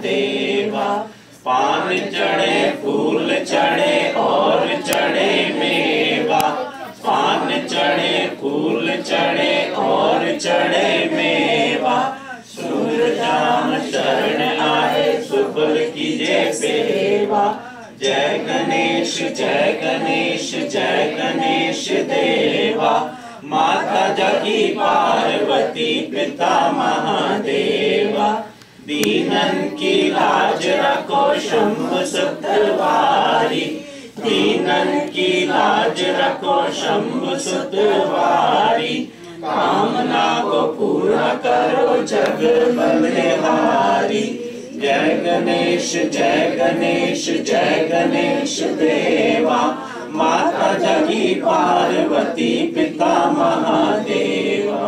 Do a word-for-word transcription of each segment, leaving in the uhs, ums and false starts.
महादेवा। पान चढ़े फूल चढ़े और चढ़े मेवा, पान चढ़े फूल चढ़े और चढ़े मेवा। सूरजाम शरण आए सुफल कीजे सेवा। जय गणेश जय गणेश जय गणेश देवा। माता जगी पार्वती पिता महादेवा। दीनन की लाज रखो शंभु सतवारी, दीनन की लाज रखो शंभु सतवारी। कामना को पूरा करो जग बलिहारी। जय गणेश जय गणेश जय गणेश देवा। माता जगी पार्वती पिता महादेवा।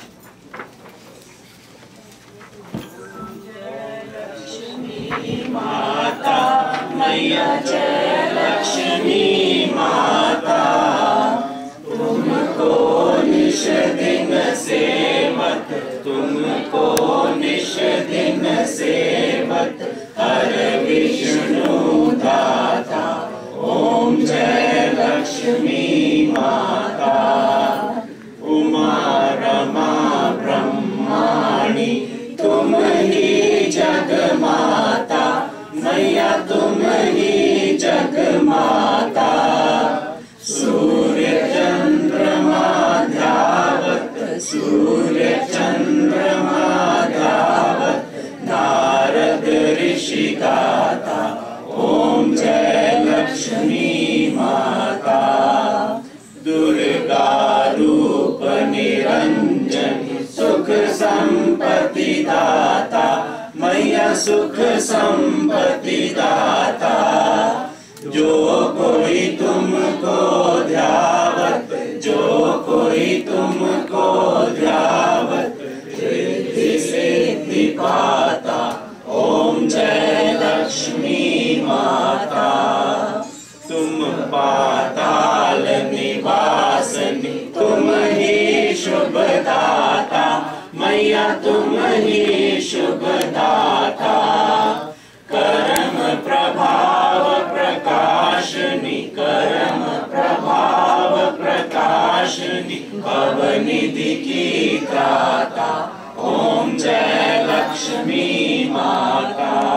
माता मैया जय लक्ष्मी माता। तुमको निश दिन सेवत, तुमको निश दिन सेवत हर विष्णु दाता। ओम जय लक्ष्मी माता। उमा रमा ब्रह्माणी तुम ही जग माता। मैया तुम ही जग माता। सूर्य चंद्रमा ध्यावत, सूर्य चंद्रमा ध्यावत नारद ऋषि गाता। ओम जय लक्ष्मी माता। दुर्गा रूप निरंजन सुख संपत्ति दाता। मैया सुख संपत्ति दाता। जो कोई तुमको ध्यावत, जो कोई तुमको ध्यावत रिद्धि सिद्धि पाता। ओम जय लक्ष्मी माता। तुम पाताल निवासनी तुम ही शुभ दाता। मैया तुम ही शुभ दाता। कर्म प्रभाव प्रकाशनी, कर्म प्रभाव प्रकाशनी भवनिधि की त्राता। ओम जय लक्ष्मी माता।